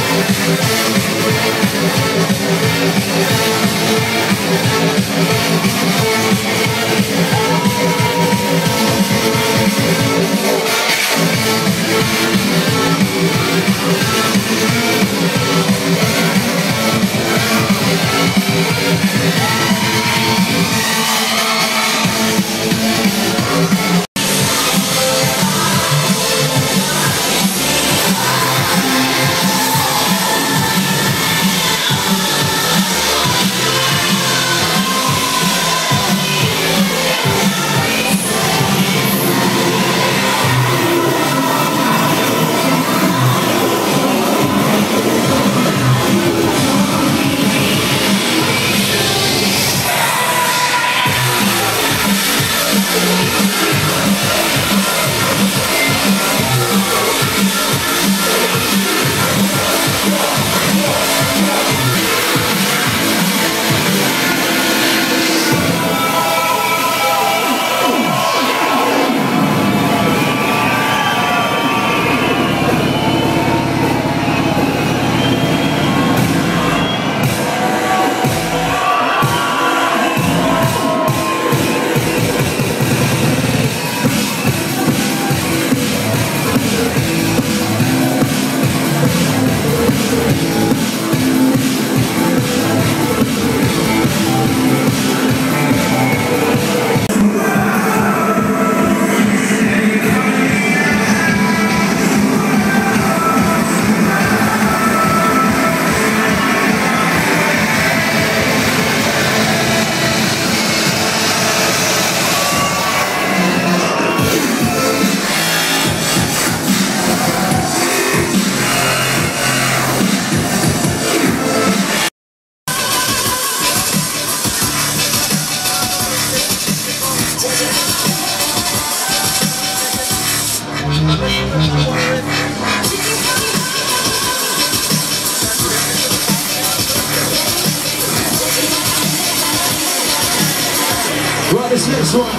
Right, this next one.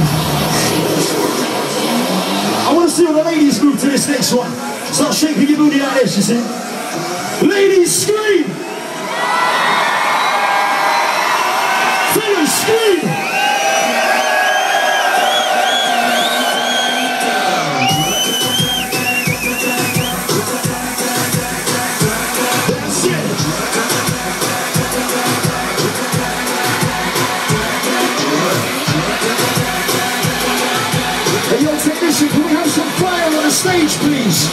I want to see all the ladies move to this next one. Start shaking your booty like this, you see. Ladies, scream! Fellas, scream! Hey, yo, technician, can we have some fire on the stage, please?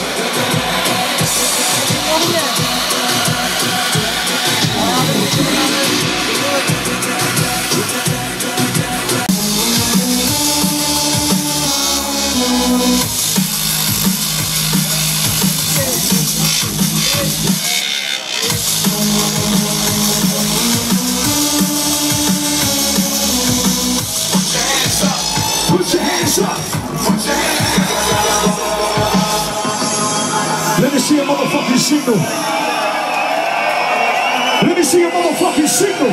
Put your hands up. Let me see a motherfucking signal. Let me see a motherfucking signal.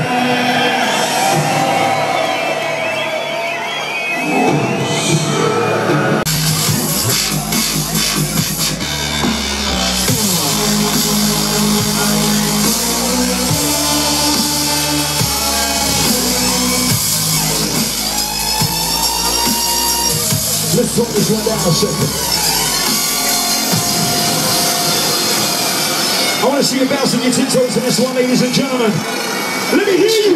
Let's talk this one down a second. I want to see you bouncing your tiptoes in this one, ladies and gentlemen. Let me hear you.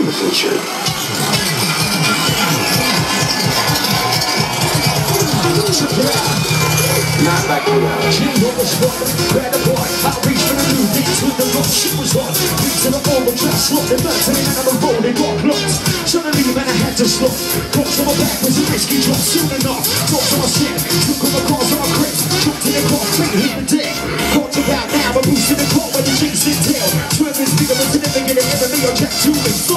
Check it out. Not like we are. Change on the spot, grab the boy. I'll reach for the new beats with the rock. Shit was on. Beats in the forward trap slot. They're burning out of the road. They got locked. Suddenly, man, I had to stop. Cross on my back was a risky drop. Soon enough. Drops on my shit. Took on the cars on my crib. Dropped in the car. Straight hit the deck. Caught about now. I'm boosting the car with the jinx in tail. Swerving bigger than significant enemy on track 2 and 4.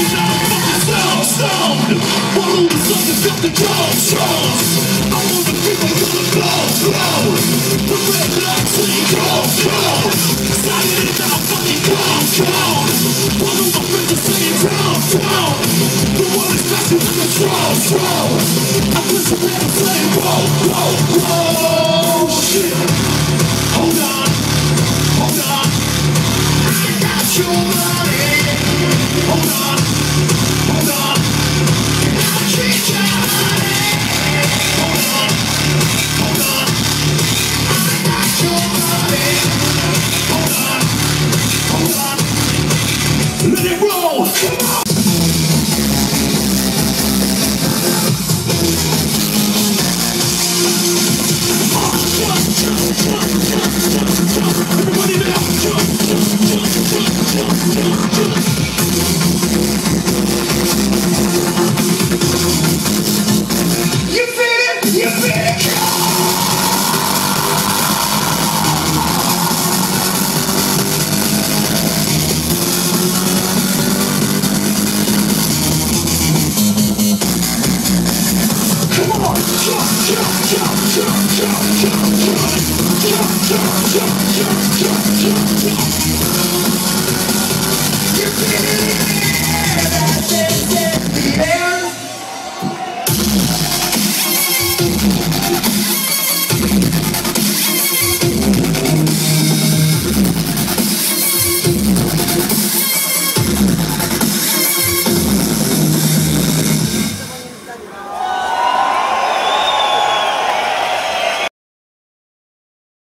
Follow the sun and feel the drums. I wanna feel Jump, jump, jump, jump.